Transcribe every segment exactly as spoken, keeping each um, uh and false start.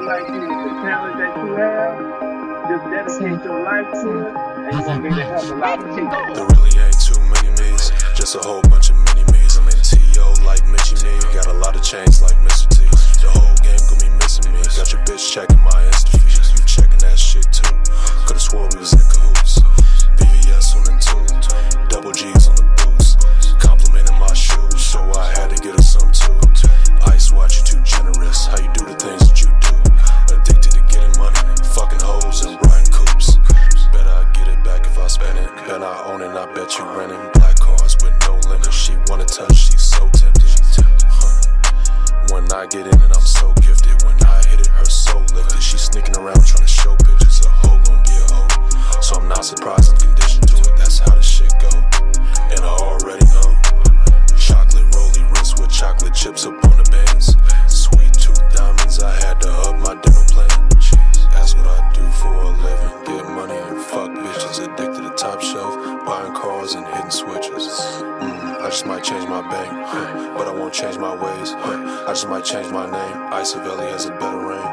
like you with the talent that you have, just dedicate your life to it, and you're gonna be able to help a lot of people. There really ain't too many me's, just a whole bunch of mini me's. I'm in T O like Mitchie Me, got a lot of chains like Mister T. The whole game gonna be missing me. Got your bitch checking my Insta feeds, you checking that shit too. Could've swore we was in cahoots. V V S on the two, double G's on the boost. Complimenting my shoes, so I had to get her some too. Icewatch, you too generous, how you do the things that you do. Addicted to getting money, fucking hoes and riding coupes. Bet I get it back if I spend it. Bet I own it, I bet you renting. Black cars with no limit, she wanna touch, she's so tempted. Huh. When I get in it, I'm so gifted. When I hit it, her soul lifted. She's sneaking around trying to show pictures. A hoe gon' be a hoe, so I'm not surprised I'm conditioned to it. That's how this shit go, and I already know. Chocolate rolly wrist with chocolate chips up on the bands. Sweet tooth diamonds, I had to up my dental plan. That's what I do for a living. Get money and fuck bitches. Addicted to top shelf, buying cars and hitting switches. Mm, I just might change my bank, huh, but I won't change my ways. Huh, I just might change my name. Icevatch has a better reign.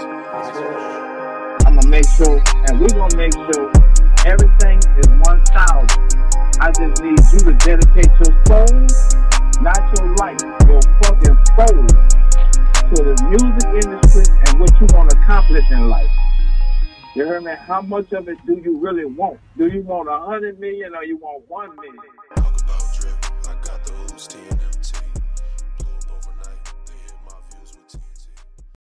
I'ma make sure, and we gonna make sure everything is one thousand. I just need you to dedicate your soul, not your life, your fucking soul, to the music industry and what you want to accomplish in life. You heard me? How much of it do you really want? Do you want a hundred million or you want one million? Talk about drip, I got the Uzi.